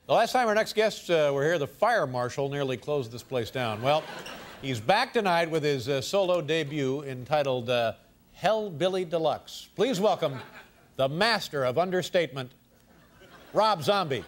The last time our next guests were here, the fire marshal nearly closed this place down. Well, he's back tonight with his solo debut entitled Hellbilly Deluxe. Please welcome the master of understatement, Rob Zombie.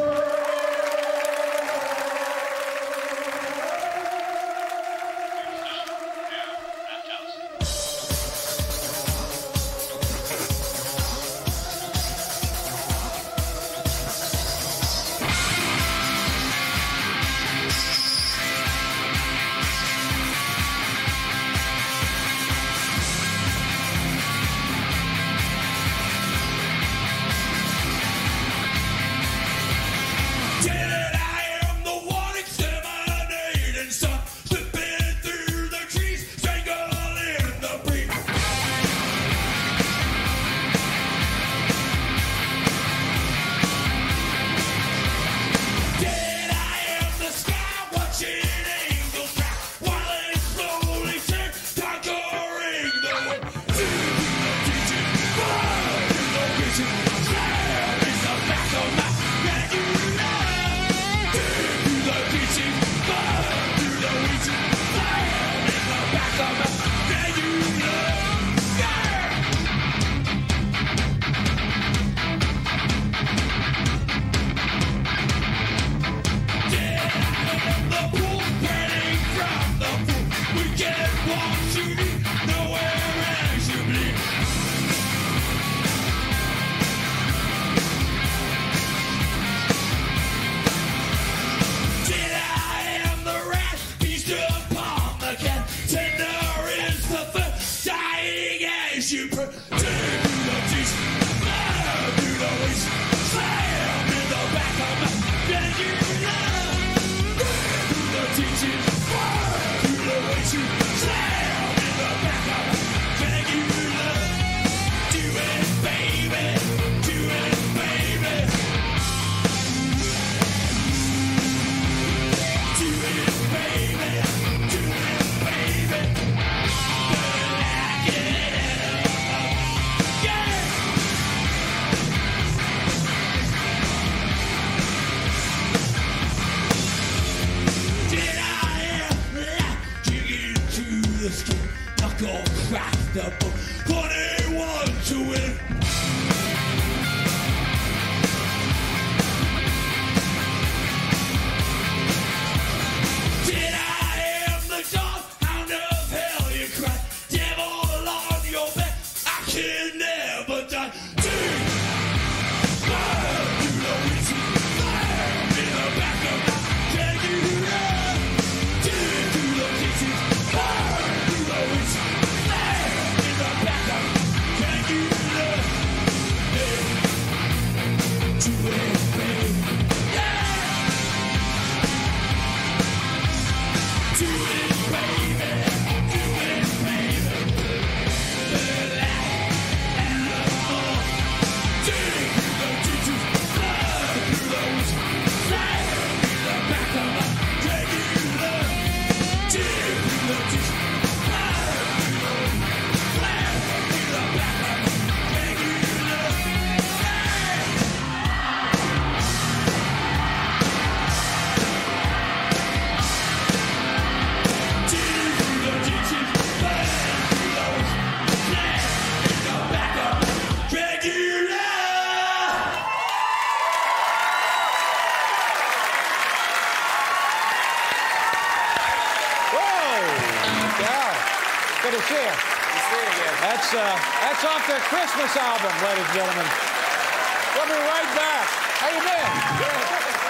Good to see you. Good to see you again. That's off their Christmas album, ladies and gentlemen. We'll be right back. How you been? Good.